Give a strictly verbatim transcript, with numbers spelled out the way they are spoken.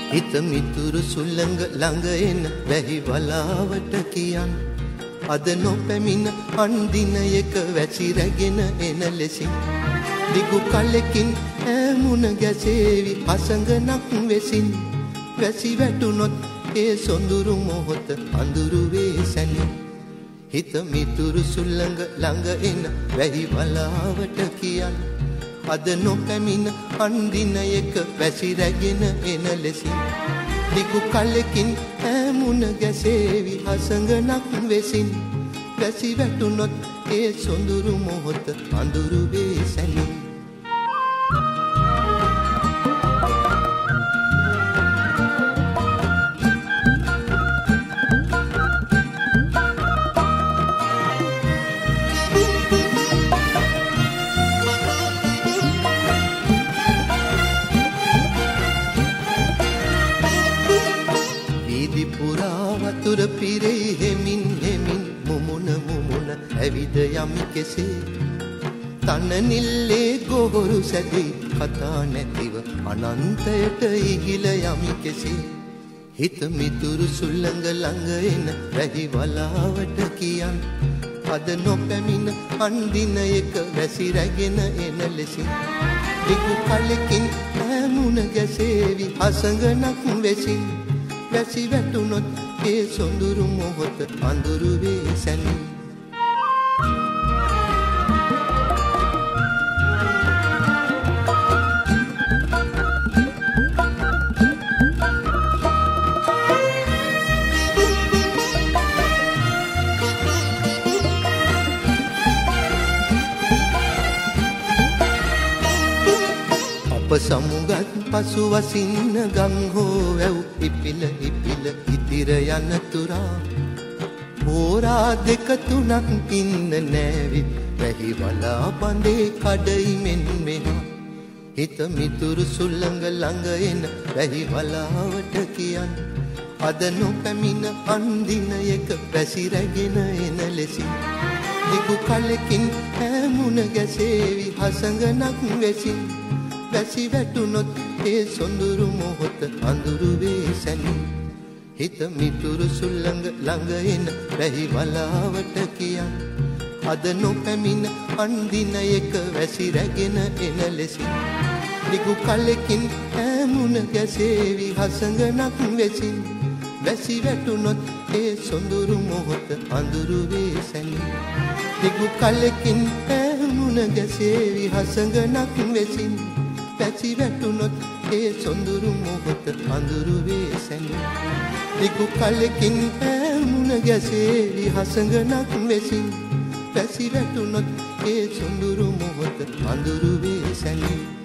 හිත මිතුරු සුළඟ ළඟ එන වැහි වලාවට කියන් අද නොපැමිණ අන්දිනයක වැසි රැගෙන එන ලෙසින් දිගු කලකින් ඈමුණ ගැසේවි අසඟනක් වෙසින් වැසි වැටුනොත් ඒ සොඳුරු මොහොත අඳුරු වේ සැනින් හිත මිතුරු සුළඟ ළඟ එන වැහි වලාවට කියන් අද නොපැමිණ අන්දිනයක වැසි රැගෙන එන ලෙසින් දිගු කලකින් ඈමුණ ගැසේවි අසඟනක් වෙසින් වැසි වැටුනොත් ඒ සොඳුරු මොහොත අඳුරු වේ සැනින් වතුර පිරේ හෙමින් හෙමින් මුමුණ මුමුණ ඇවිද යමි කෙසේ තන නිල්ලේ ගොහරු සැදී කතා නැතිව අනන්තයට ඉගිල යමි කෙසේ හිත මිතුරු සුළඟ ළඟ එන වැහි වලාවට කියන් අද නොපැමිණ අන්දිනයක වැසි රැගෙන එන ලෙසින් දිගු කලකින් ඈමුණ ගැසේවි අසඟනක් වෙසින් වැසි වැටුනොත් ඒ සොඳුරු මොහොත අඳුරු වේ සැනින් අප සමුගත් පසු වසින්න ගම් හෝ වැව් ඉපිල ඉපිල ඉතිර යන තුරා හෝරා දෙක තුනක් ඉන්න නෑවි වැහි වලා බඳේ කඩයිමෙන් මෙහා හිත මිතුරු සුළඟ ළඟ එන වැහි වලාවට කියන් අද නොපැමිණ අන්දිනයක වැසි රැගෙන එන ලෙසින් දිගු කලකින් ඈමුණ ගැසේවි අසඟනක් වෙසින් වැසි වැටුනොත් ඒ සොඳුරු මොහොත අඳුරු වේ සැනින් හිත මිතුරු සුළඟ ළඟ එන වැහි වලාවට කියන් අද නොපැමිණ අන්දිනයක වැසි රැගෙන එන ලෙසින් දිගු කලකින් ඈමුණ ගැසේවි අසඟනක් වෙසින් වැසි වැටුනොත් ඒ සොඳුරු මොහොත අඳුරු වේ සැනින් දිගු කලකින් ඈමුණ ගැසේවි අසඟනක් වෙසින් වැසි වැටුනොත් ඒ සොඳුරු මොහොත අඳුරු වේ සැනින් දිගු කලකින් ඈමුණ ගැසේවි අසඟනක් වෙසින් වැසි වැටුනොත් ඒ සොඳුරු මොහොත අඳුරු වේ සැනින්